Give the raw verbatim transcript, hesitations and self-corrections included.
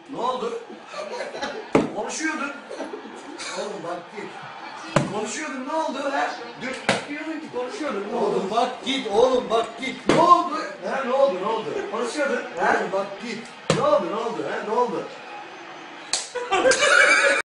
Ne oldu? Konuşuyordun. Oğlum bak git. Konuşuyordun, ne oldu ha? Dün diyordun ki konuşuyordun, ne oldu? Oğlum bak git, oğlum bak git. Ne oldu? Ha ne oldu, ne oldu? Konuşuyordun. Ha Oğlum bak git. ne oldu, ne oldu? Ha ne oldu?